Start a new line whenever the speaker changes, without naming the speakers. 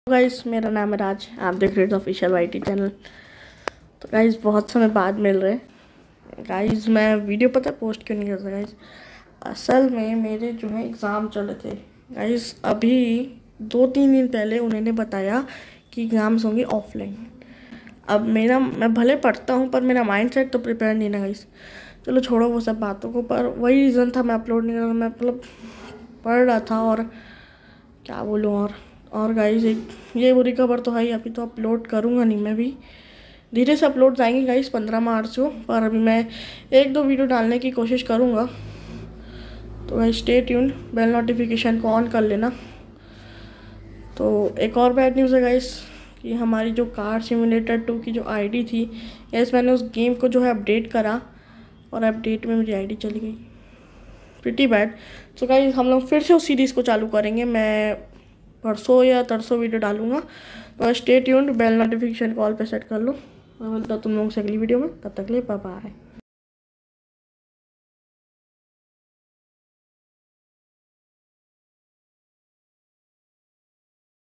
Guys मेरा नाम है राज, आप देख रहे थे ऑफिशियल वाईटी चैनल। तो गाइस बहुत समय बाद मिल रहे हैं। गाइस मैं वीडियो पता पोस्ट क्यों नहीं करता गाइस, असल में मेरे जो है एग्ज़ाम चल रहे थे गाइस। अभी 2-3 दिन पहले उन्होंने बताया कि एग्ज़ाम्स होंगे ऑफलाइन। अब मैं भले पढ़ता हूँ पर मेरा माइंड सेट तो प्रिपेयर नहीं ना गाइस। चलो छोड़ो वो सब बातों को, पर वही रीज़न था मैं अपलोड नहीं कर रहा। मैं मतलब पढ़ रहा था और क्या बोलूँ। और गाइस एक ये बुरी खबर तो है ही, अभी तो अपलोड करूँगा नहीं, मैं भी धीरे से अपलोड आएंगे गाइस 15 मार्च को। पर अभी मैं 1-2 वीडियो डालने की कोशिश करूँगा। तो guys stay tuned, bell notification को ऑन कर लेना। तो एक और बैड न्यूज़ है गाइस कि हमारी जो कार सिमुलेटर 2 की जो आईडी थी, गाइस मैंने उस गेम को जो है अपडेट करा और अपडेट में मेरी आईडी चली गई। Pretty bad. सो गाइस हम लोग फिर से उस सीरीज़ को चालू करेंगे। मैं परसों या तरसों वीडियो डालूंगा। तो stay tuned, bell notification call पे सेट कर लो। मैं मिलता हूँ तुम लोगों से अगली वीडियो में, तब तक के लिए बाय बाय।